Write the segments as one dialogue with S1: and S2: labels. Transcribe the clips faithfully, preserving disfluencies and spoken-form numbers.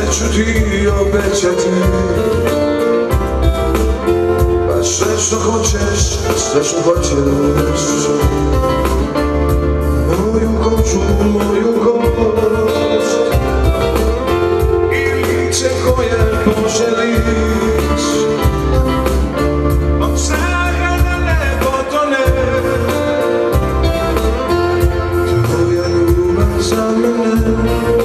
S1: ću ti obećati, pa sve što hoćeš, sve što hoćeš. Moju kožu, moju kost i lice koje poželiš, od straha da nebo tone. Tvoja ljubav za mene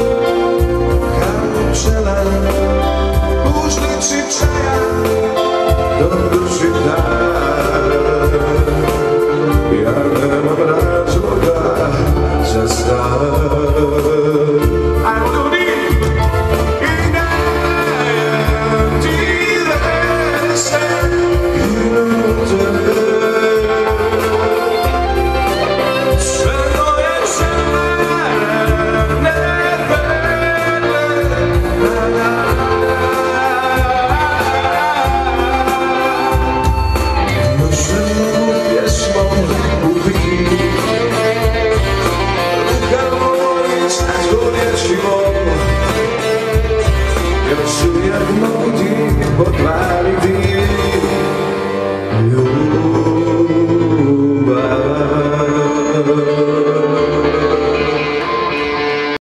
S1: kao pčela u žlici čaja do duši dan.